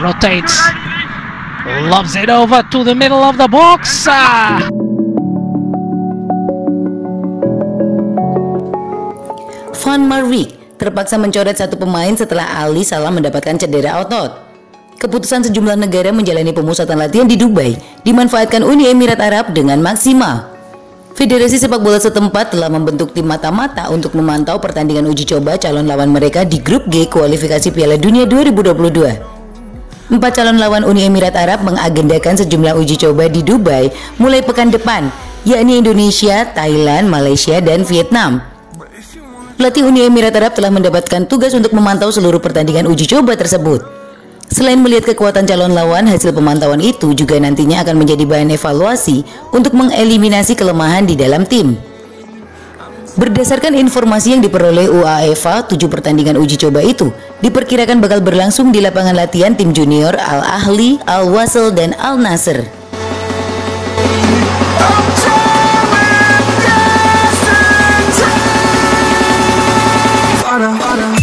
rotates, lobs it over to the middle of the box. Van Marwijk terpaksa mencoret satu pemain setelah Ali Salah mendapatkan cedera otot. Keputusan sejumlah negara menjalani pemusatan latihan di Dubai dimanfaatkan Uni Emirat Arab dengan maksimal. Federasi sepak bola setempat telah membentuk tim mata-mata untuk memantau pertandingan uji coba calon lawan mereka di grup G kualifikasi Piala Dunia 2022. 4 calon lawan Uni Emirat Arab mengagendakan sejumlah uji coba di Dubai mulai pekan depan, yakni Indonesia, Thailand, Malaysia, dan Vietnam. Pelatih Uni Emirat Arab telah mendapatkan tugas untuk memantau seluruh pertandingan uji coba tersebut. Selain melihat kekuatan calon lawan, hasil pemantauan itu juga nantinya akan menjadi bahan evaluasi untuk mengeliminasi kelemahan di dalam tim. Berdasarkan informasi yang diperoleh UEFA, 7 pertandingan uji coba itu diperkirakan bakal berlangsung di lapangan latihan tim junior Al Ahly, Al Wasl, dan Al Nassr. Ada